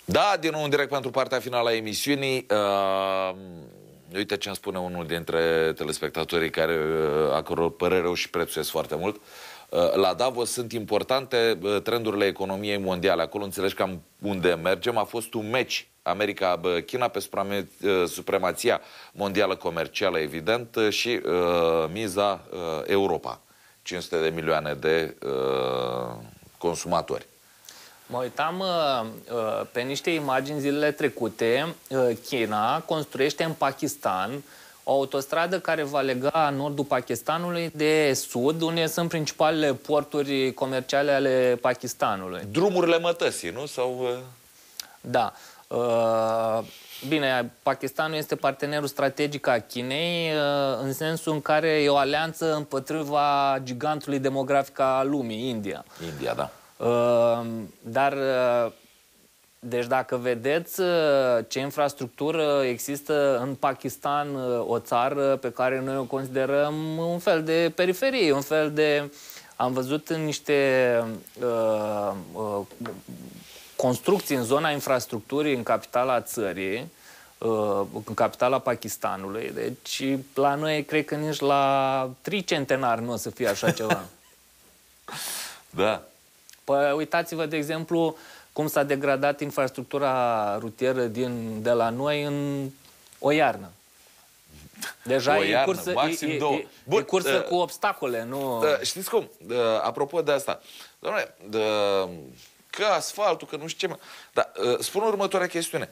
Da, din nou în direct pentru partea finală a emisiunii. Uite ce îmi spune unul dintre telespectatorii a căror părere o și prețuiesc foarte mult. La Davos sunt importante trendurile economiei mondiale. Acolo înțelegi cam unde mergem. A fost un meci America-China pe supremația mondială comercială, evident, și miza Europa. 500 de milioane de consumatori. Mă uitam pe niște imagini zilele trecute. China construiește în Pakistan o autostradă care va lega nordul Pakistanului de sud, unde sunt principalele porturi comerciale ale Pakistanului. Drumurile mătăsii, nu? Sau... Da. Bine, Pakistanul este partenerul strategic al Chinei, în sensul în care e o alianță împotriva gigantului demografic al lumii, India. India, da. Dar, deci dacă vedeți ce infrastructură există în Pakistan, o țară pe care noi o considerăm un fel de periferie, un fel de... Am văzut în niște construcții în zona infrastructurii în capitala țării, în capitala Pakistanului. Deci la noi cred că nici la tricentenar nu o să fie așa ceva. Da. Păi uitați-vă, de exemplu, cum s-a degradat infrastructura rutieră de la noi în o iarnă. Deja e cursă, e cursă cu obstacole, nu... Știți cum? Apropo de asta, doamne, că asfaltul, că nu știu ce... Dar spun următoarea chestiune.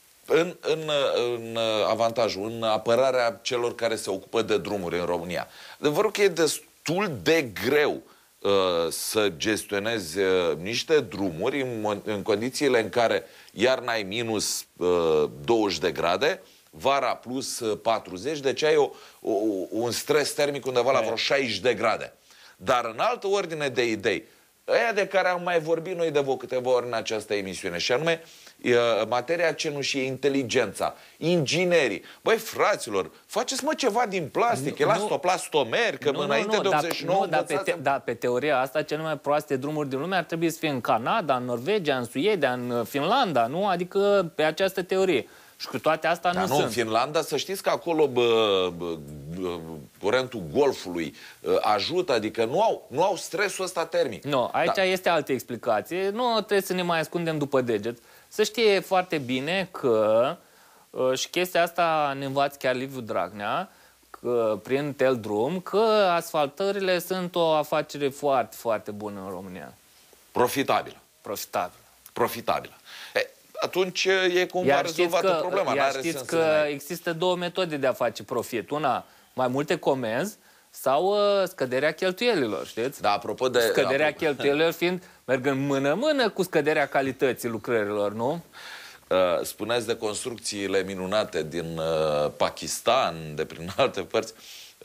În avantajul, în apărarea celor care se ocupă de drumuri în România. Adevărul că e destul de greu să gestionezi niște drumuri în condițiile în care iarna ai minus 20 de grade, vara plus 40, deci ai un stres termic undeva la vreo 60 de grade. Dar în altă ordine de idei, aia de care am mai vorbit noi de câteva ori în această emisiune, și anume materia cenușie, inteligența, inginerii. Băi, fraților, faceți mă ceva din plastic, elastoplastomer, că înainte de 89... Dar pe teoria asta, cele mai proaste drumuri din lume ar trebui să fie în Canada, în Norvegia, în Suedia, în Finlanda, nu? Adică pe această teorie. Și cu toate astea nu sunt. În Finlanda, să știți că acolo curentul Golfului ajută, adică nu au stresul ăsta termic. Nu, aici este altă explicație. Nu trebuie să ne mai ascundem după deget. Să știe foarte bine că, și chestia asta ne învață chiar Liviu Dragnea, că, prin Teldrum, că asfaltările sunt o afacere foarte, foarte bună în România. Profitabilă. Profitabilă. Atunci e cumva rezolvată problema. Iar știți că există două metode de a face profit. Una, mai multe comenzi sau scăderea cheltuielilor, știți? Da, apropo de... Scăderea cheltuielilor fiind, mergând mână-mână cu scăderea calității lucrărilor, nu? Spuneați de construcțiile minunate din Pakistan, de prin alte părți.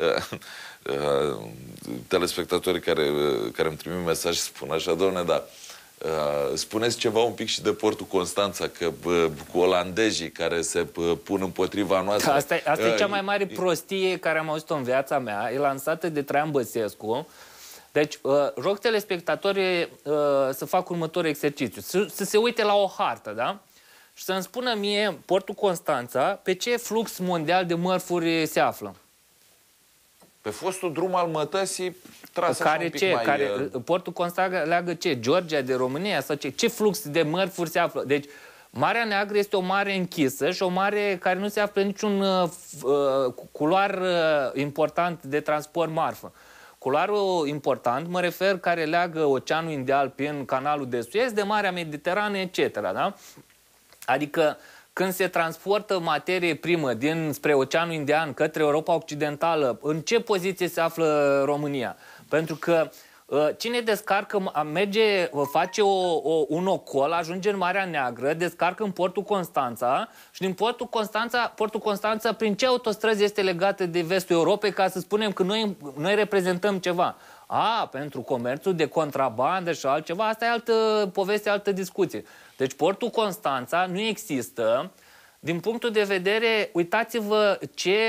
Telespectatorii care îmi trimit mesaj spun așa, doamne, dar spuneți ceva un pic și de portul Constanța, că cu olandezii care se pun împotriva noastră. Asta e cea mai mare prostie care am auzit-o în viața mea. E lansată de Traian Băsescu. Deci, rog telespectatorii să fac următorul exercițiu. Să se uite la o hartă, da? Și să-mi spună mie, portul Constanța, pe ce flux mondial de mărfuri se află? Pe fostul drum al mătăsii tras așa un pic mai... Portul Constanța leagă ce? Georgia de România? Sau ce? Ce flux de mărfuri se află? Deci, Marea Neagră este o mare închisă și o mare care nu se află niciun culoar important de transport marfă. Culoarul important, mă refer, care leagă Oceanul Indian prin Canalul de Suez de Marea Mediterană, etc. Da? Adică când se transportă materie primă spre Oceanul Indian către Europa Occidentală, în ce poziție se află România? Pentru că cine descarcă, face un ocol, ajunge în Marea Neagră, descarcă în portul Constanța și din portul Constanța prin ce autostrăzi este legată de vestul Europei, ca să spunem că noi reprezentăm ceva? Pentru comerțul de contrabandă și altceva, asta e altă poveste, altă discuție. Deci portul Constanța nu există. Din punctul de vedere, uitați-vă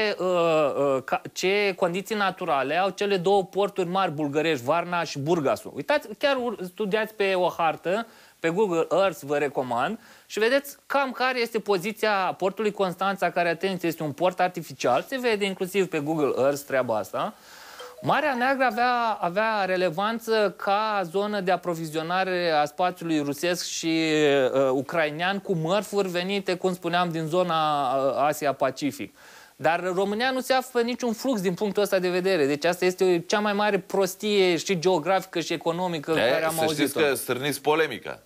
ce condiții naturale au cele două porturi mari bulgărești, Varna și Burgasul. Uitați, chiar studiați pe o hartă pe Google Earth, vă recomand, și vedeți cam care este poziția portului Constanța, care, atenție, este un port artificial. Se vede inclusiv pe Google Earth treaba asta. Marea Neagră avea relevanță ca zonă de aprovizionare a spațiului rusesc și ucrainean cu mărfuri venite, cum spuneam, din zona Asia-Pacific. Dar România nu se află niciun flux din punctul ăsta de vedere. Deci asta este cea mai mare prostie și geografică și economică care am auzit-o. Să știți că stârniți polemica.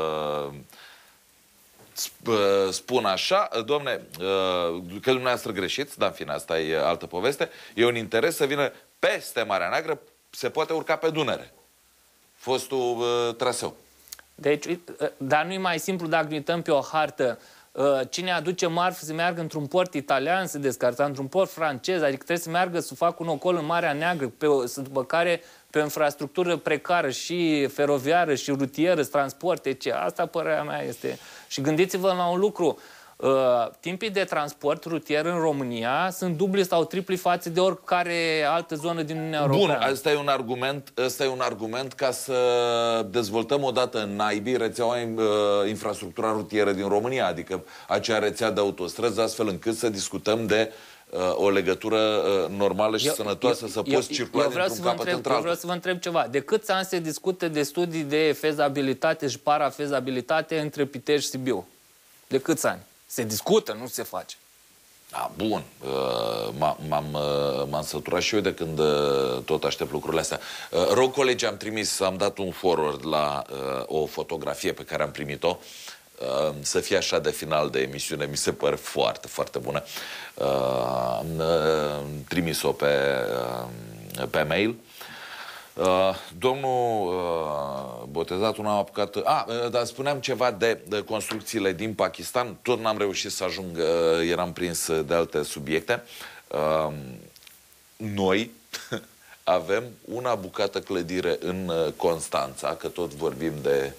Spun așa, domne, că dumneavoastră greșiți, dar în fine, asta e altă poveste, e un interes să vină peste Marea Neagră, se poate urca pe Dunăre. Fostul traseu. Deci, dar nu e mai simplu dacă uităm pe o hartă cine aduce marfă să meargă într-un port italian, să descarce într-un port francez, adică trebuie să meargă să facă un ocol în Marea Neagră, după care pe o infrastructură precară și feroviară și rutieră, transport, etc. Asta, părerea mea, este... Și gândiți-vă la un lucru. Timpii de transport rutier în România sunt dubli sau tripli față de oricare altă zonă din Uniunea Europeană. Bun, ăsta e un argument ca să dezvoltăm odată în naibii rețeaua infrastructura rutieră din România, adică acea rețea de autostrăzi, astfel încât să discutăm de o legătură normală și sănătoasă, să poți circula dintr-un capăt într-altul. Eu vreau să vă întreb ceva. De câți ani se discută de studii de fezabilitate și parafezabilitate între Pitești și Sibiu? De câți ani? Se discută, nu se face. Da, bun. M-am săturat și eu de când tot aștept lucrurile astea. Rog, colegi, am dat un forward la o fotografie pe care am primit-o. Să fie așa de final de emisiune, mi se pare foarte, foarte bună. Am trimis-o pe mail. Domnul Botezatul n-am apucat... dar spuneam ceva de construcțiile din Pakistan. Tot n-am reușit să ajung, eram prins de alte subiecte. Noi avem una bucată clădire în Constanța, că tot vorbim de...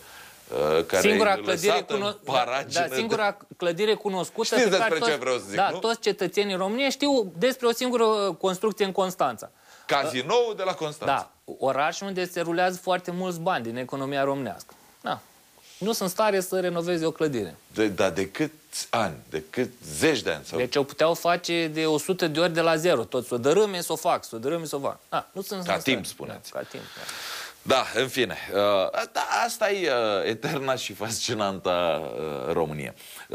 Singura clădire cunoscută... Știți despre ce vreau să zic, nu? Toți cetățenii României știu despre o singură construcție în Constanța. Cazinoul de la Constanța. Da, oraș unde se rulează foarte mulți bani din economia românească. Da. Nu sunt stare să renoveze o clădire. Dar de câți ani? De cât zeci de ani? Sau... Deci o puteau face de 100 de ori de la zero. Tot s-o dărâme, s-o fac, s-o dărâme, s-o fac. Nu sunt ca timp, spuneți. Da, ca timp, da. Da, în fine. Asta e eterna și fascinanta România.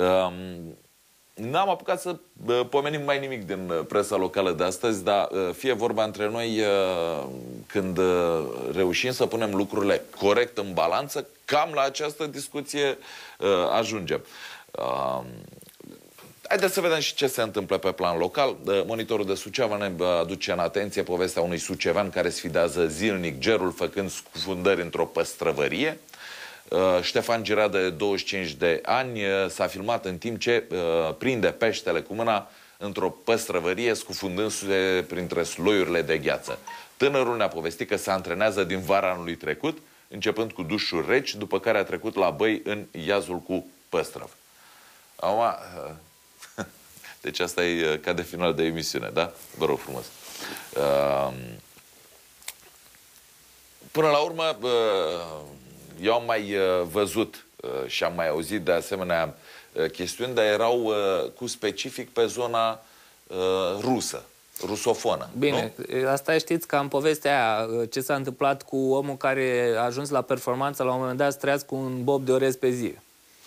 N-am apucat să pomenim mai nimic din presa locală de astăzi, dar fie vorba între noi, când reușim să punem lucrurile corect în balanță, cam la această discuție ajungem. Haideți să vedem și ce se întâmplă pe plan local. Monitorul de Suceava ne aduce în atenție povestea unui sucevean care sfidează zilnic gerul făcând scufundări într-o păstrăvărie. Ștefan Girea, de 25 de ani, s-a filmat în timp ce prinde peștele cu mâna într-o păstrăvărie, scufundându-se printre sloiurile de gheață. Tânărul ne-a povestit că se antrenează din vara anului trecut, începând cu dușuri reci, după care a trecut la băi în iazul cu păstrăv. Acum, deci asta e ca de final de emisiune, da? Vă rog frumos. Până la urmă, eu am mai văzut și am mai auzit de asemenea chestiuni, dar erau cu specific pe zona rusă, rusofonă. Bine, nu? Asta știți ca în povestea aia, ce s-a întâmplat cu omul care a ajuns la performanță la un moment dat să trăiască cu un bob de orez pe zi.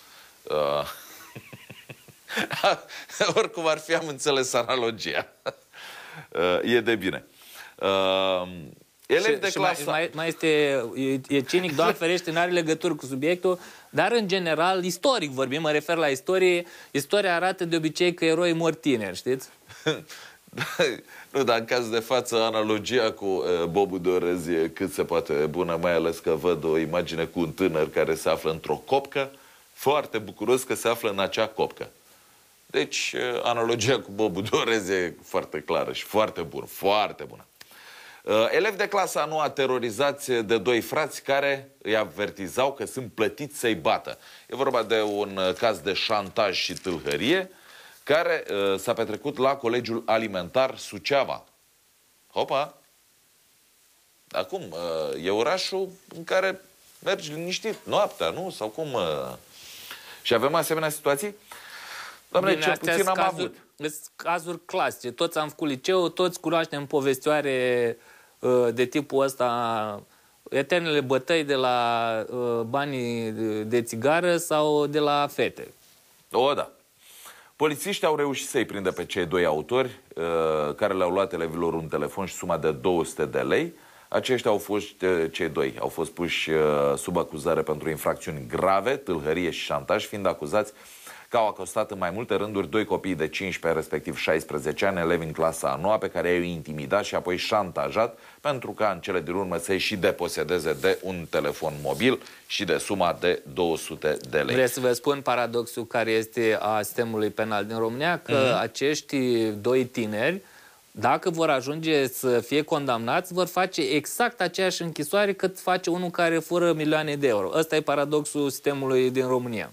Oricum ar fi, am înțeles analogia. E de bine. Elevi de clasa... mai este, e cinic, Doamne ferește, n-are legătură cu subiectul, dar în general, istoric vorbim, mă refer la istorie, istoria arată de obicei că eroii mor tineri, știți? Nu, dar în caz de față, analogia cu bobul de orez e cât se poate bună, mai ales că văd o imagine cu un tânăr care se află într-o copcă, foarte bucuros că se află în acea copcă. Deci, analogia cu bobul de orez e foarte clară și foarte bună, foarte bună. Elevi de clasa a noua terorizați de doi frați care îi avertizau că sunt plătiți să-i bată. E vorba de un caz de șantaj și tâlhărie care s-a petrecut la Colegiul Alimentar Suceava. Hopa! Acum, e orașul în care mergi liniștit noaptea, nu? Sau cum? Și avem asemenea situații? Doamne, Bine, cel puțin am avut. Sunt cazuri clasice. Toți am făcut liceu, toți cunoaștem povestioare de tipul ăsta, eternele bătăi de la banii de țigară sau de la fete. O, da. Polițiștii au reușit să-i prindă pe cei doi autori care le-au luat elevilor un telefon și suma de 200 de lei. Aceștia au fost, cei doi, au fost puși sub acuzare pentru infracțiuni grave, tâlhărie și șantaj, fiind acuzați că au acostat în mai multe rânduri doi copii de 15, respectiv 16 ani, elevi în clasa a 9, pe care i-au intimidat și apoi șantajat pentru ca în cele din urmă să-i și deposedeze de un telefon mobil și de suma de 200 de lei. Vreau să vă spun paradoxul care este a sistemului penal din România, că acești doi tineri, dacă vor ajunge să fie condamnați, vor face exact aceeași închisoare cât face unul care fură milioane de euro. Ăsta e paradoxul sistemului din România.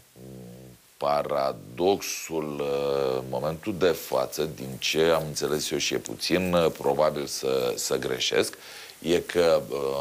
Paradoxul în momentul de față, din ce am înțeles eu și e puțin probabil să greșesc, e că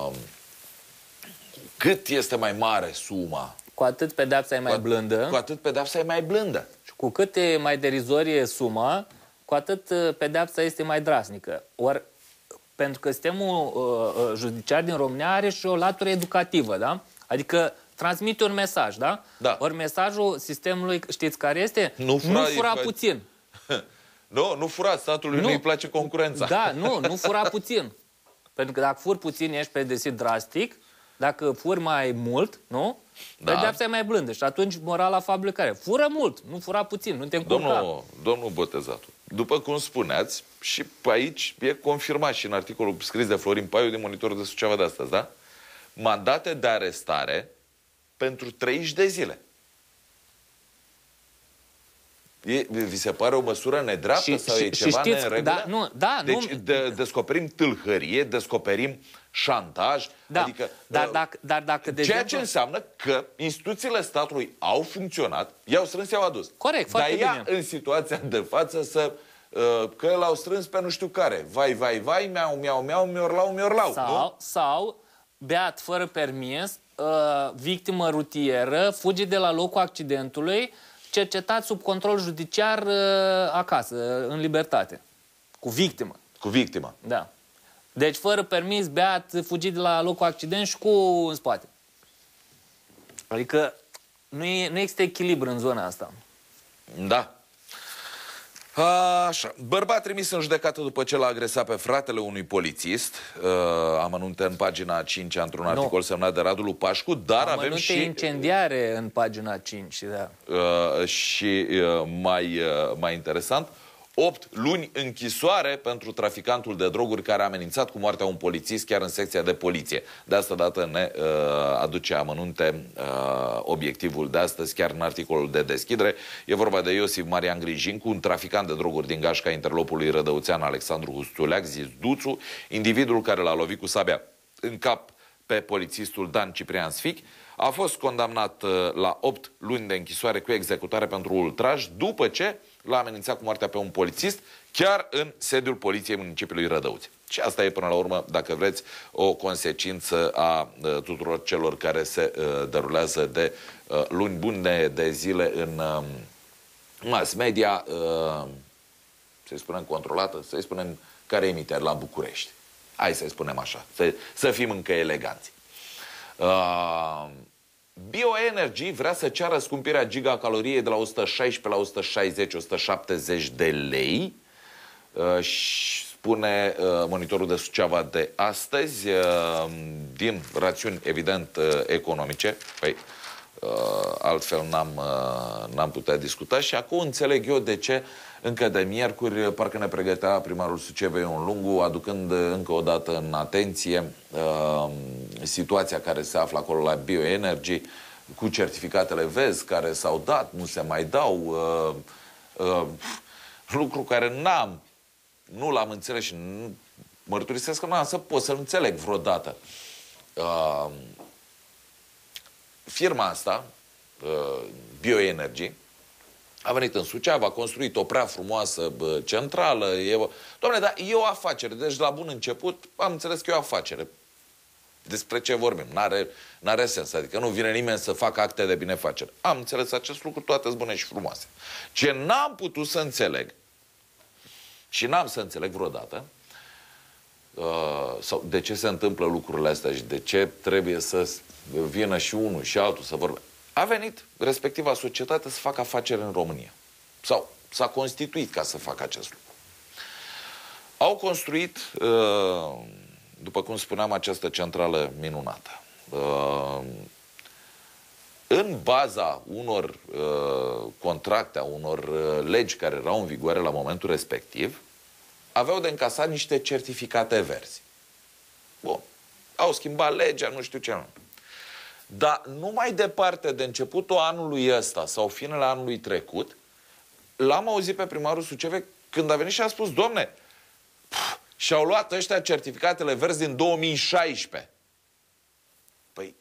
cât este mai mare suma, cu atât pedeapsa e mai blândă. Cu atât pedeapsa e mai blândă. Și cu cât e mai derizorie suma, cu atât pedeapsa este mai drasnică. Ori, pentru că sistemul judiciar din România are și o latură educativă, da? Adică transmite un mesaj, da? Da. Ori mesajul sistemului, știți care este? Nu fura puțin. Nu fura, statului nu-i place concurența. Da, nu fura puțin. Pentru că dacă furi puțin, ești pedepsit drastic. Dacă furi mai mult, nu? Da. Pedeapsa e mai blândă. Și atunci morala fabului care? Fură mult, nu fura puțin, nu te încurca. Domnul Botezatul, după cum spuneați, și pe aici e confirmat și în articolul scris de Florin Paiu din Monitorul de Suceava de astăzi, da? Mandate de arestare pentru 30 de zile. Vi se pare o măsură nedreaptă sau e ceva neregulă? Deci descoperim tâlhărie, descoperim șantaj, adică dar dacă de ceea ce înseamnă că instituțiile statului au funcționat, i-au strâns, i-au adus. Corect, foarte bine. Dar ea în situația de față că l-au strâns pe nu știu care. Vai, miau, miorlau. Sau, beat fără permis, victimă rutieră, fuge de la locul accidentului, cercetat sub control judiciar acasă, în libertate. Cu victimă. Cu victima. Da. Deci fără permis, beat, fugit de la locul accident și cu în spate. Adică nu există echilibru în zona asta. Da. Așa. Bărbat trimis în judecată după ce l-a agresat pe fratele unui polițist. Amănunte în pagina 5 într-un articol semnat de Radu Lupașcu, dar avem și incendiare în pagina 5, da. Și mai interesant, 8 luni închisoare pentru traficantul de droguri care a amenințat cu moartea un polițist chiar în secția de poliție. De asta dată ne aduce amănunte obiectivul de astăzi, chiar în articolul de deschidere. E vorba de Iosif Marian Grijincu, un traficant de droguri din gașca interlopului rădăuțean Alexandru Hustuleac, zis Duțu, individul care l-a lovit cu sabia în cap pe polițistul Dan Ciprian Sfic, a fost condamnat la 8 luni de închisoare cu executare pentru ultraj, după ce l-a amenințat cu moartea pe un polițist, chiar în sediul poliției municipiului Rădăuți. Și asta e, până la urmă, dacă vreți, o consecință a tuturor celor care se derulează de luni bune de zile în mass media, să-i spunem controlată, să-i spunem care emite la București. Hai să-i spunem așa, să fim încă eleganți. Bioenergy vrea să ceară scumpirea gigacaloriei de la 116 la 160-170 de lei. Și spune Monitorul de Suceava de astăzi, din rațiuni evident economice. Păi, altfel n-am putea discuta. Și acum înțeleg eu de ce încă de miercuri parcă ne pregătea primarul Sucevei Ion Lungu, aducând încă o dată în atenție situația care se află acolo la Bioenergy, cu certificatele vezi care s-au dat, nu se mai dau, lucru care nu l-am înțeles și mărturisesc că n-am să pot să-l înțeleg vreodată. Firma asta, Bioenergy, a venit în Suceava, a construit o prea frumoasă centrală. Doamne, dar e o afacere. Deci, la bun început, am înțeles că e o afacere. despre ce vorbim. N-are sens. Adică nu vine nimeni să facă acte de binefacere. Am înțeles acest lucru, toate-s bune și frumoase. Ce n-am putut să înțeleg și n-am să înțeleg vreodată sau de ce se întâmplă lucrurile astea și de ce trebuie să vină și unul și altul să vorbească. A venit respectiva societate să facă afaceri în România. Sau s-a constituit ca să facă acest lucru. Au construit, după cum spuneam, această centrală minunată. În baza unor contracte, a unor legi care erau în vigoare la momentul respectiv, aveau de încasat niște certificate verzi. Bun. Au schimbat legea, nu știu ce. Dar numai departe de începutul anului ăsta sau finele anului trecut, l-am auzit pe primarul Suceave când a venit și a spus, domne, și-au luat ăștia certificatele verzi din 2016. Păi,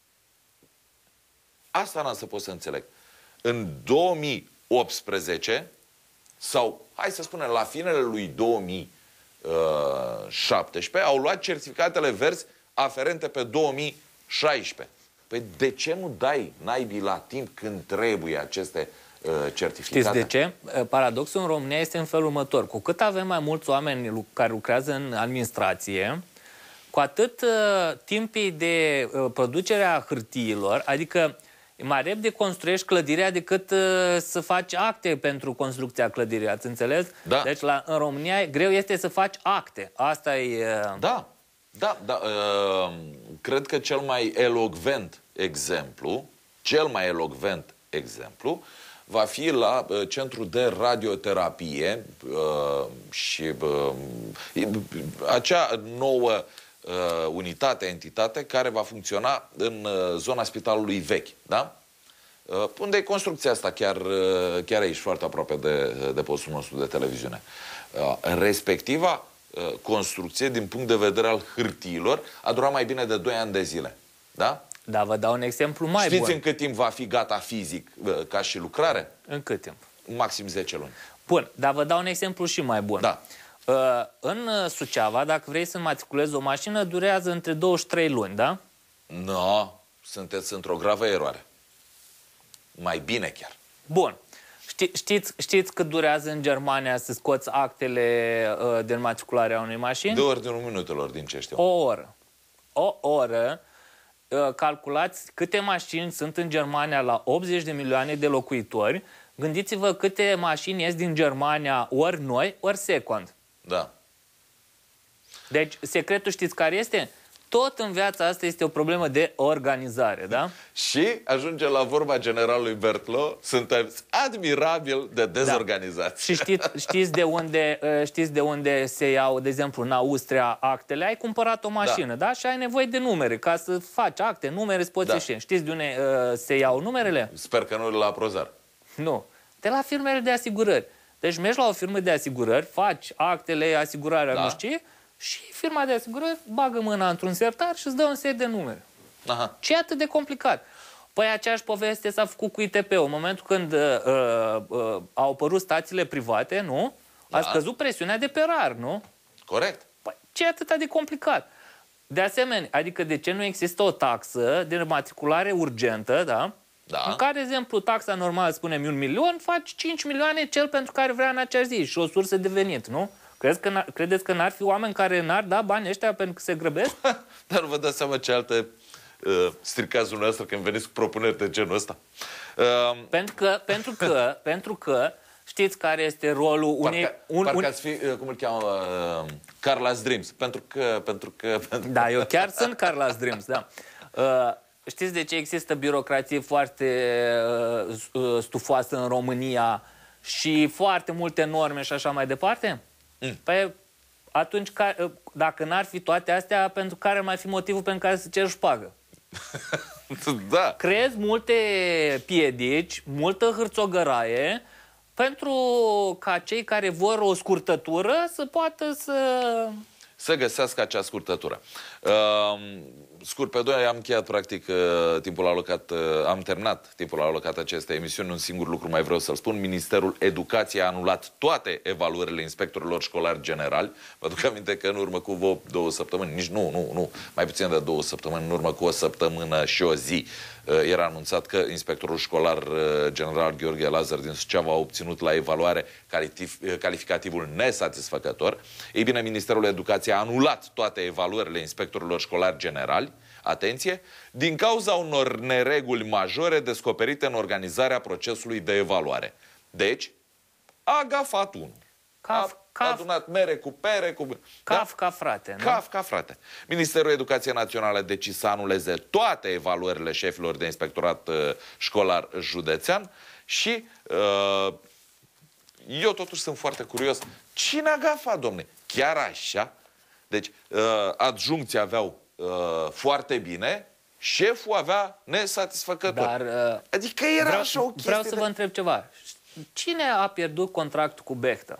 asta n-am să pot să înțeleg. În 2018, sau, hai să spunem, la finele lui 2017, au luat certificatele verzi aferente pe 2016. Păi de ce nu dai naibii la timp când trebuie aceste certificate? Știți de ce? Paradoxul în România este în felul următor. Cu cât avem mai mulți oameni care lucrează în administrație, cu atât timpii de producere a hârtiilor, adică mai repede construiești clădirea decât să faci acte pentru construcția clădirii, ați înțeles? Da. Deci în România greu este să faci acte. Asta e... Da. Cred că cel mai elocvent exemplu va fi la centru de radioterapie și acea nouă entitate care va funcționa în zona spitalului vechi, da? Unde e construcția asta, chiar aici, foarte aproape de postul nostru de televiziune. Respectiva construcție, din punct de vedere al hârtiilor, a durat mai bine de 2 ani de zile. Da? Da, vă dau un exemplu mai bun. Știți în cât timp va fi gata fizic ca și lucrare? În cât timp? Maxim 10 luni. Bun, dar vă dau un exemplu și mai bun. Da. În Suceava, dacă vrei să matriculezi o mașină, durează între 2 și 3 luni, da? Nu, sunteți într-o gravă eroare. Mai bine chiar. Bun. Știți cât durează în Germania să scoți actele de înmatriculare a unei mașini? De ordinul minutelor, din ce știu. O oră. O oră. Calculați câte mașini sunt în Germania la 80 de milioane de locuitori. Gândiți-vă câte mașini ies din Germania ori noi, ori second. Da. Deci, secretul știți care este? Tot în viața asta este o problemă de organizare, da? Și ajunge la vorba generalului Berthelot, suntem admirabil de dezorganizați. Da. Și știți de unde se iau, de exemplu, în Austria actele? Ai cumpărat o mașină, da? Și ai nevoie de numere ca să faci acte, numere, îți poți ieși. Știți de unde se iau numerele? Sper că nu la Prozar. Nu. De la firmele de asigurări. Deci mergi la o firmă de asigurări, faci actele, asigurarea, nu știu ce, și firma de asigurări bagă mâna într-un sertar și îți dă un set de numere. Aha. Ce e atât de complicat? Păi aceeași poveste s-a făcut cu ITP-ul. În momentul când au apărut stațiile private, nu? A scăzut presiunea de pe RAR, nu? Corect. Păi ce e atât de complicat? De asemenea, adică de ce nu există o taxă de matriculare urgentă, da? Da. În care, de exemplu, taxa normală, spunem 1 milion, faci 5 milioane cel pentru care vrea în acea zi și o sursă de venit, nu? Credeți că n-ar fi oameni care n-ar da bani ăștia pentru că se grăbesc? Dar nu vă dați seama ce alte stricați dumneavoastră când veniți cu propuneri de genul ăsta? Pentru că știți care este rolul unei... Parcă ați fi, cum îl cheamă, Carla's Dreams. Pentru că... Da, eu chiar sunt Carla's Dreams, da. Știți de ce există birocrație foarte stufoasă în România și foarte multe norme și așa mai departe? Păi atunci, dacă n-ar fi toate astea, pentru care ar mai fi motivul pentru care să ceri șpagă? Da. Creezi multe piedici, multă hârțogăraie, pentru ca cei care vor o scurtătură să poată să găsească acea scurtătură. scurt pe doi, am încheiat practic timpul alocat, am terminat timpul alocat acestei emisiuni. Un singur lucru mai vreau să-l spun. Ministerul Educației a anulat toate evaluările inspectorilor școlari generali. Vă aduc aminte că în urmă cu 2 săptămâni, nici nu, mai puțin de 2 săptămâni, în urmă cu 1 săptămână și o zi, era anunțat că inspectorul școlar general Gheorghe Lazar din Suceava a obținut la evaluare calificativul nesatisfăcător. Ei bine, Ministerul Educației a anulat toate evaluările inspectorilor școlari generali, atenție, din cauza unor nereguli majore descoperite în organizarea procesului de evaluare. Deci, a gafat unul. A adunat mere cu pere, cu... Ca frate, nu? Ca frate. Ministerul Educației Naționale a decis să anuleze toate evaluările șefilor de inspectorat școlar județean și eu totuși sunt foarte curios. Cine a gafat, domne? Chiar așa? Deci, adjuncții aveau foarte bine, șeful avea nesatisfăcător. Dar, adică era așa o chestie. Vreau să vă întreb ceva. Cine a pierdut contractul cu Bechtă?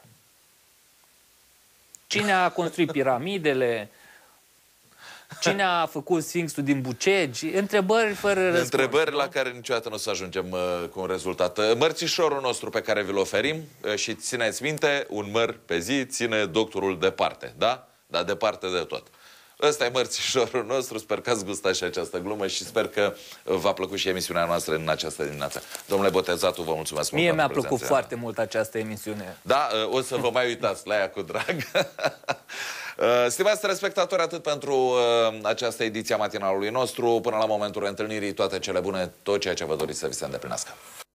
Cine a construit piramidele? Cine a făcut Sfinxul din Bucegi? Întrebări fără răspuns. Întrebări la care niciodată nu o să ajungem cu un rezultat. Mărțișorul nostru pe care vi-l oferim, și țineți minte, un măr pe zi ține doctorul departe, da? Dar departe de tot. Ăsta e mărțișorul nostru, sper că ați gustat și această glumă și sper că v-a plăcut și emisiunea noastră în această dimineață. Domnule Botezatu, vă mulțumesc mult. Mie mi-a plăcut foarte mult această emisiune. Da, o să vă mai uitați la ea cu drag. Stimați telespectatori, atât pentru această ediție a matinalului nostru. Până la momentul reîntâlnirii, toate cele bune, tot ceea ce vă doriți să vi se îndeplinească.